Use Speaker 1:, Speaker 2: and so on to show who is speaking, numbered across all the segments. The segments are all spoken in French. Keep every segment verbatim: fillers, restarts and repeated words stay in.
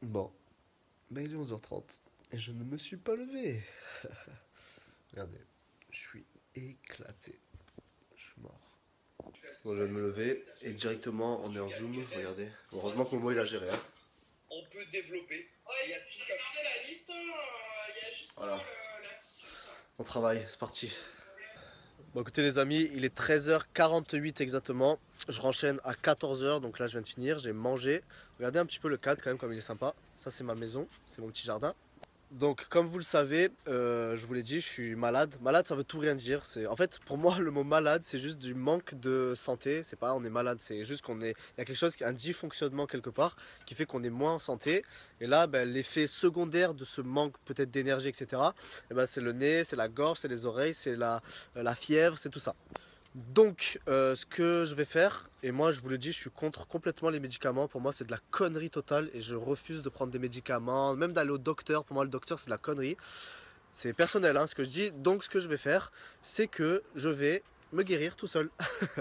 Speaker 1: Bon, ben il est onze heures trente et je ne me suis pas levé. Regardez, je suis éclaté. Je suis mort. Bon, je viens de me lever et directement on est en zoom. Regardez. Heureusement que Momo il a géré. Hein.
Speaker 2: On peut développer.
Speaker 3: Ouais, j'ai regardé la liste, il y a juste
Speaker 1: Voilà.
Speaker 3: le, la suite.
Speaker 1: On travaille, c'est parti. Bon écoutez les amis, il est treize heures quarante-huit exactement. Je renchaîne à quatorze heures, donc là je viens de finir, j'ai mangé. Regardez un petit peu le cadre quand même comme il est sympa. Ça c'est ma maison, c'est mon petit jardin. Donc comme vous le savez, euh, je vous l'ai dit, je suis malade. Malade ça veut tout rien dire. En fait pour moi le mot malade c'est juste du manque de santé. C'est pas on est malade, c'est juste qu'on est. Il y a quelque chose, un dysfonctionnement quelque part qui fait qu'on est moins en santé. Et là ben, l'effet secondaire de ce manque peut-être d'énergie, et cetera. Et ben, c'est le nez, c'est la gorge, c'est les oreilles, c'est la, la fièvre, c'est tout ça. Donc euh, ce que je vais faire, et moi je vous le dis, je suis contre complètement les médicaments. Pour moi c'est de la connerie totale et je refuse de prendre des médicaments, même d'aller au docteur. Pour moi le docteur c'est de la connerie. C'est personnel hein, ce que je dis. Donc ce que je vais faire, c'est que je vais me guérir tout seul.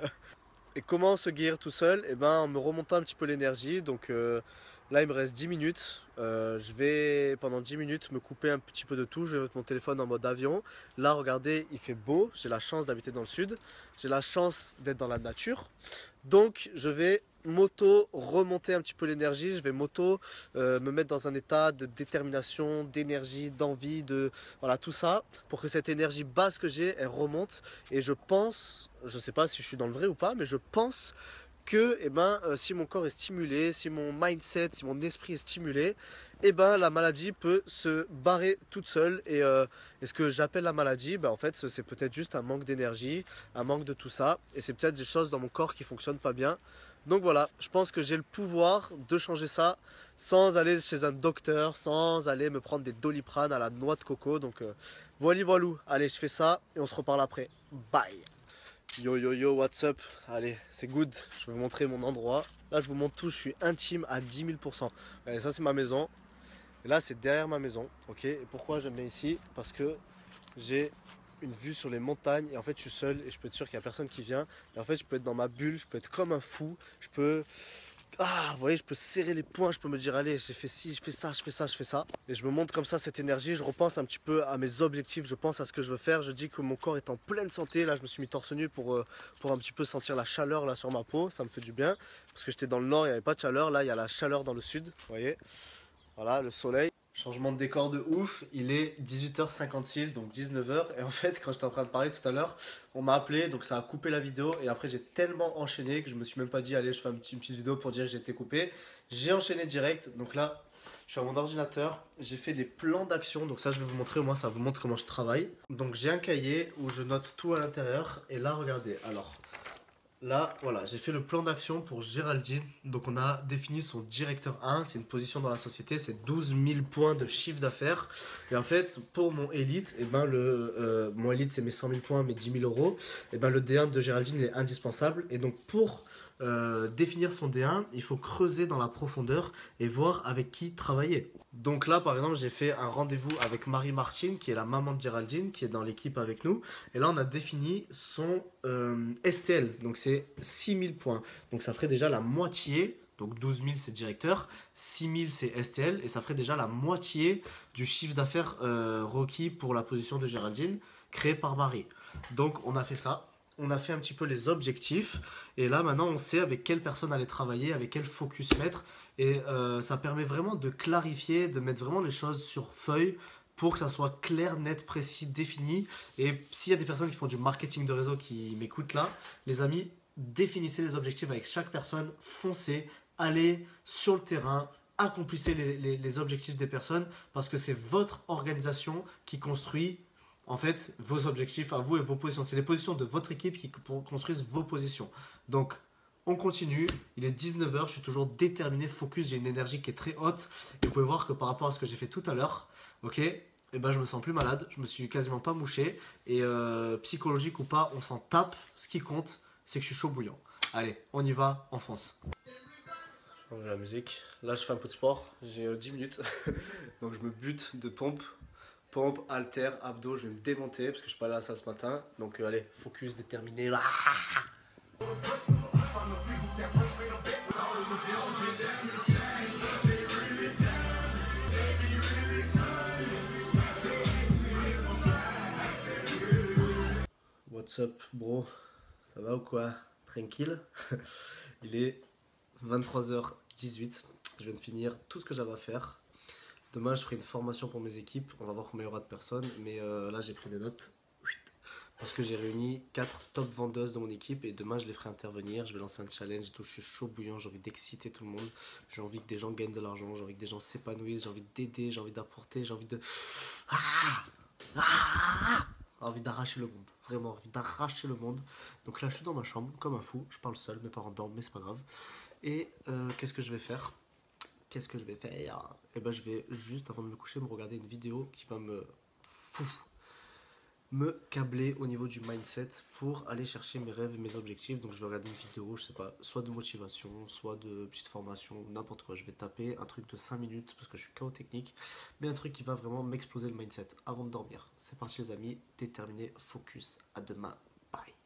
Speaker 1: Et comment se guérir tout seul? Eh ben en me remontant un petit peu l'énergie. Donc euh, là il me reste dix minutes. Euh, je vais pendant dix minutes me couper un petit peu de tout. Je vais mettre mon téléphone en mode avion. Là regardez, il fait beau. J'ai la chance d'habiter dans le sud. J'ai la chance d'être dans la nature. Donc je vais moto remonter un petit peu l'énergie. Je vais moto euh, me mettre dans un état de détermination, d'énergie, d'envie, de voilà tout ça pour que cette énergie basse que j'ai elle remonte. Et je pense, je sais pas si je suis dans le vrai ou pas, mais je pense que eh ben, euh, si mon corps est stimulé, si mon mindset, si mon esprit est stimulé, eh ben, la maladie peut se barrer toute seule. Et, euh, et ce que j'appelle la maladie, ben, en fait, c'est peut-être juste un manque d'énergie, un manque de tout ça. Et c'est peut-être des choses dans mon corps qui ne fonctionnent pas bien. Donc voilà, je pense que j'ai le pouvoir de changer ça sans aller chez un docteur, sans aller me prendre des Doliprane à la noix de coco. Donc euh, voilà, voilou. Allez, je fais ça et on se reparle après. Bye. Yo yo yo, what's up? Allez, c'est good, je vais vous montrer mon endroit. Là, je vous montre tout, je suis intime à dix mille pour cent. Allez, ça, c'est ma maison. Et là, c'est derrière ma maison, ok? Et pourquoi j'aime bien ici? Parce que j'ai une vue sur les montagnes. Et en fait, je suis seul et je peux être sûr qu'il n'y a personne qui vient. Et en fait, je peux être dans ma bulle, je peux être comme un fou. Je peux... Ah, vous voyez, je peux serrer les poings, je peux me dire, allez, j'ai fait ci, je fais ça, je fais ça, je fais ça. Et je me montre comme ça cette énergie, je repense un petit peu à mes objectifs, je pense à ce que je veux faire. Je dis que mon corps est en pleine santé. Là, je me suis mis torse nu pour, euh, pour un petit peu sentir la chaleur là sur ma peau. Ça me fait du bien. Parce que j'étais dans le nord, il n'y avait pas de chaleur. Là, il y a la chaleur dans le sud, vous voyez. Voilà, le soleil. Changement de décor de ouf, il est dix-huit heures cinquante-six, donc dix-neuf heures. Et en fait, quand j'étais en train de parler tout à l'heure, on m'a appelé, donc ça a coupé la vidéo. Et après, j'ai tellement enchaîné que je me suis même pas dit, allez, je fais une petite, une petite vidéo pour dire que j'ai été coupé. J'ai enchaîné direct, donc là, je suis à mon ordinateur. J'ai fait des plans d'action, donc ça, je vais vous montrer, au moins, ça vous montre comment je travaille. Donc, j'ai un cahier où je note tout à l'intérieur. Et là, regardez, alors... Là, voilà, j'ai fait le plan d'action pour Géraldine. Donc, on a défini son directeur un. C'est une position dans la société. C'est douze mille points de chiffre d'affaires. Et en fait, pour mon élite, eh ben le, euh, mon élite, c'est mes cent mille points, mes dix mille euros. Et ben le D un de Géraldine est indispensable. Et donc, pour euh, définir son D un, il faut creuser dans la profondeur et voir avec qui travailler. Donc là, par exemple, j'ai fait un rendez-vous avec Marie-Martine, qui est la maman de Géraldine, qui est dans l'équipe avec nous. Et là, on a défini son euh, S T L. Donc, c'est six mille points. Donc, ça ferait déjà la moitié. Donc, douze mille, c'est directeur. six mille, c'est S T L. Et ça ferait déjà la moitié du chiffre d'affaires euh, requis pour la position de Géraldine, créée par Marie. Donc, on a fait ça. On a fait un petit peu les objectifs. Et là, maintenant, on sait avec quelle personne aller travailler, avec quel focus mettre. Et euh, ça permet vraiment de clarifier, de mettre vraiment les choses sur feuille pour que ça soit clair, net, précis, défini. Et s'il y a des personnes qui font du marketing de réseau qui m'écoutent là, les amis, définissez les objectifs avec chaque personne, foncez, allez sur le terrain, accomplissez les, les, les objectifs des personnes parce que c'est votre organisation qui construit en fait vos objectifs à vous et vos positions. C'est les positions de votre équipe qui construisent vos positions. Donc, on continue, il est dix-neuf heures, je suis toujours déterminé, focus, j'ai une énergie qui est très haute. Et vous pouvez voir que par rapport à ce que j'ai fait tout à l'heure, ok, et eh ben je me sens plus malade, je me suis quasiment pas mouché. Et euh, psychologique ou pas, on s'en tape. Ce qui compte, c'est que je suis chaud bouillant. Allez, on y va, on fonce. Je change la musique. Là, je fais un peu de sport, j'ai euh, dix minutes. Donc je me bute de pompe. Pompe, halter, abdos, je vais me démonter parce que je suis pas allé à la salle ce matin. Donc euh, allez, focus, déterminé. Là. What's up bro? Ça va ou quoi? Tranquille. Il est vingt-trois heures dix-huit. Je viens de finir tout ce que j'avais à faire. Demain je ferai une formation pour mes équipes. On va voir combien il y aura de personnes. Mais euh, là j'ai pris des notes. Parce que j'ai réuni quatre top vendeuses de mon équipe et demain je les ferai intervenir. Je vais lancer un challenge et tout. Je suis chaud bouillant, j'ai envie d'exciter tout le monde. J'ai envie que des gens gagnent de l'argent, j'ai envie que des gens s'épanouissent, j'ai envie d'aider, j'ai envie d'apporter, j'ai envie de... Ah ah J'ai envie d'arracher le monde, vraiment envie d'arracher le monde. Donc là je suis dans ma chambre comme un fou, je parle seul, mes parents dorment mais c'est pas grave. Et euh, qu'est-ce que je vais faire? Qu'est-ce que je vais faire? Et ben je vais juste avant de me coucher me regarder une vidéo qui va me... Fou me câbler au niveau du mindset pour aller chercher mes rêves et mes objectifs. Donc je vais regarder une vidéo, je sais pas, soit de motivation, soit de petite formation, n'importe quoi. Je vais taper un truc de cinq minutes parce que je suis K O technique, mais un truc qui va vraiment m'exploser le mindset avant de dormir. C'est parti les amis, déterminé, focus, à demain, bye.